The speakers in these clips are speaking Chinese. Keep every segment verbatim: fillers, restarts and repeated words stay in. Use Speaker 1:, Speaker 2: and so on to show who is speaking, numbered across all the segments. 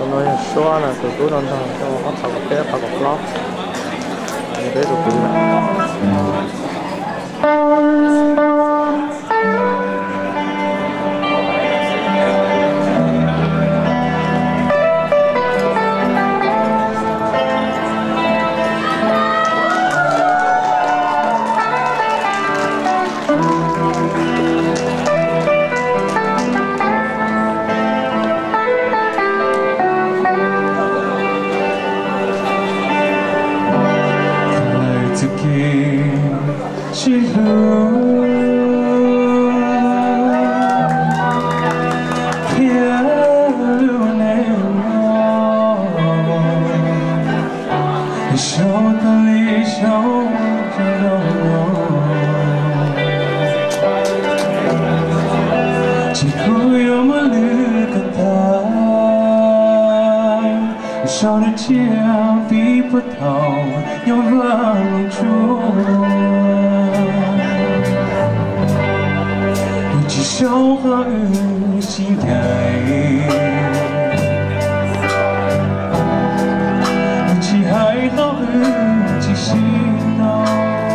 Speaker 1: 等到人说完了，就都能到，叫我拍个拍，拍个 vlog， 你这就可以了。
Speaker 2: 少的家比不到要帮助，有几首话语心改，有几还好有几心闹，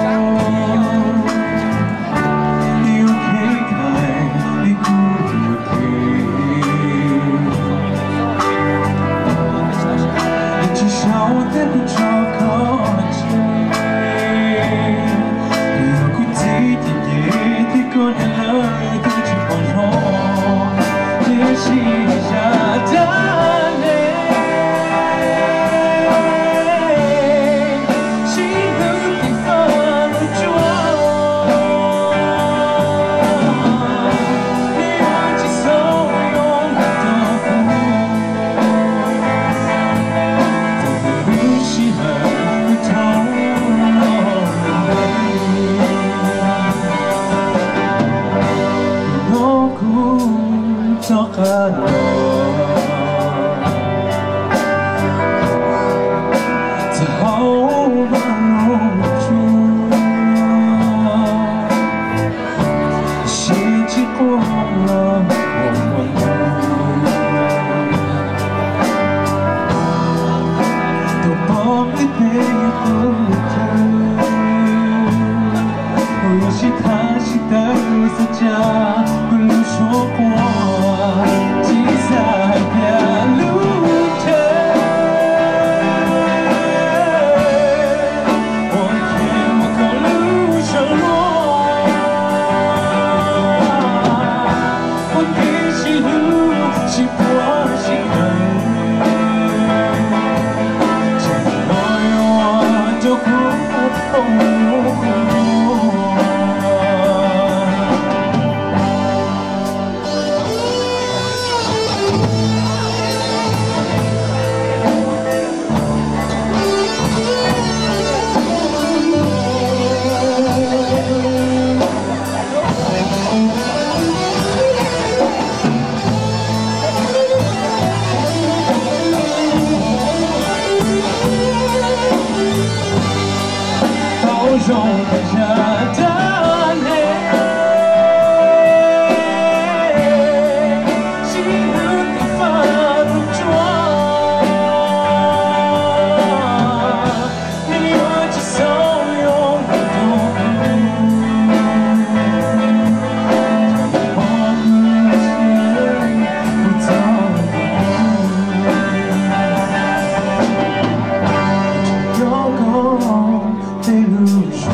Speaker 2: 你又可以开，你不又可以。 我得不着靠近，有苦自己也得过年了，自己包容，也是下的泪，心如地放不住，你忘记所有的苦。 容下的泪，心如地放不住，你忘记所有的痛苦，我不想不走的路，有空的路上。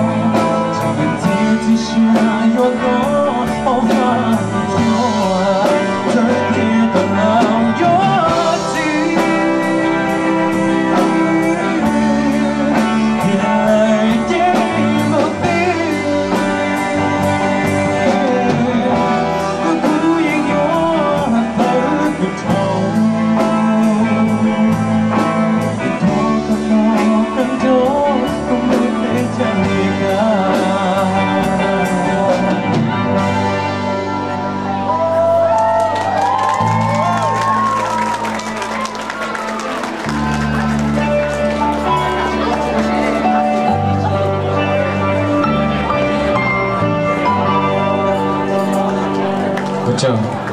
Speaker 2: 我。 不正。